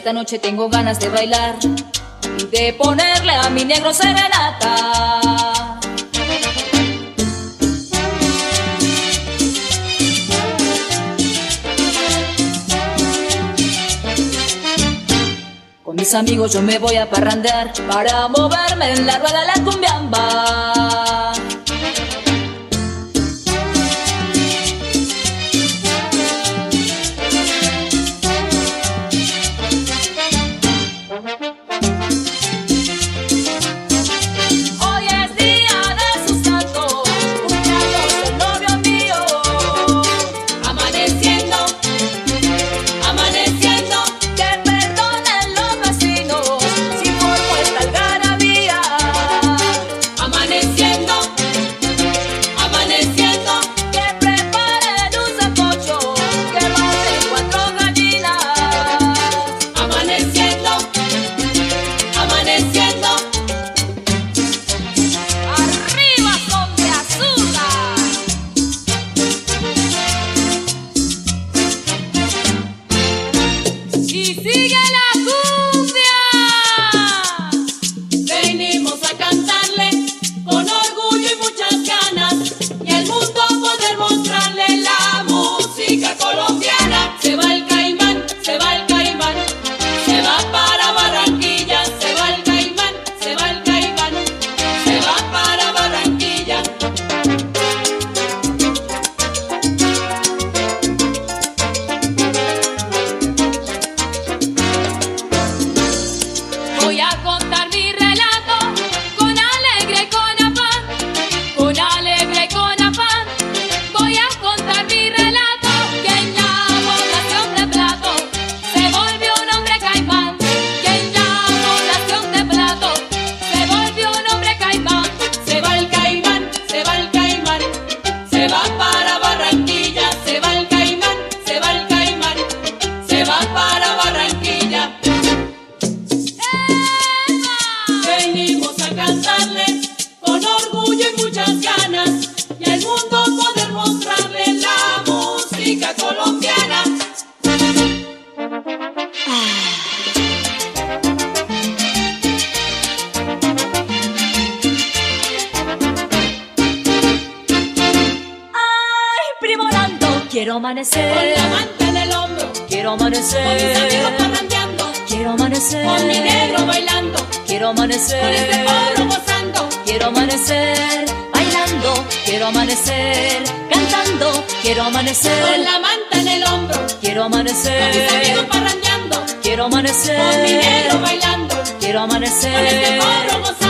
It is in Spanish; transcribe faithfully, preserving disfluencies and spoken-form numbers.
esta noche tengo ganas de bailar y de ponerle a mi negro serenata. Con mis amigos yo me voy a parrandear para moverme en la rueda de la cumbiamba. Voy a contar mi relato con alegre, con afán, con alegre, con afán. Voy a contar mi relato que en la población de Plato se volvió un hombre caimán, que en la población de Plato se volvió un hombre caimán. Se va el caimán, se va el caimán, se va para Barranquilla, se va el caimán, se va el caimán, se va para Barranquilla. Venimos a cantarle con orgullo y muchas ganas y al mundo poder mostrarle la música colombiana. Ay, primo Nando, quiero amanecer Con la manta en el hombro, quiero amanecer con mis amigos parrandeando, quiero amanecer con mi negro bailando, quiero amanecer con este porro gozando. quiero amanecer bailando, quiero amanecer cantando, quiero amanecer Con la manta en el hombro, quiero con mis amigos amanecer parrandeando, quiero amanecer con mi negro bailando, quiero con este amanecer porro gozando.